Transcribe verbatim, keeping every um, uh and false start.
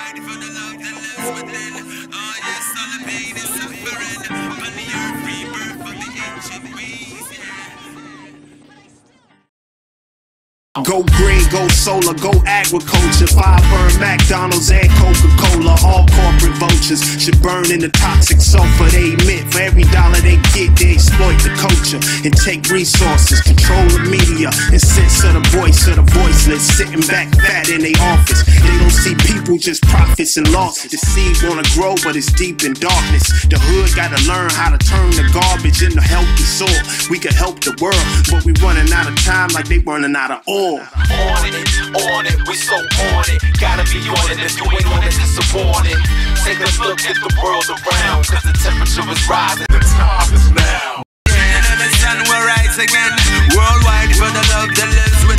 Worldwide for the love that lives within. Oh yes, all the pain is suffering. On the earth, rebirth of the ancient ways. Go green, go solar, go agriculture. Five burn McDonald's and Coca-Cola. All corporate vultures should burn in the toxic sulfur they emit. For every dollar they get, they exploit the culture and take resources, control the media, and censor the voice of the voiceless. Sitting back fat in their office, they don't see people, just profits and losses. The seed wanna grow, but it's deep in darkness. The hood gotta learn how to turn the garbage into healthy soil. We could help the world, but we running out of time like they running out of oil. On it, on it, we so on it. Gotta be on it, if you ain't on it, disappointed. Take a look at the world around, cause the temperature is rising, the time is now. And the sun will rise again, worldwide for the love that lives within.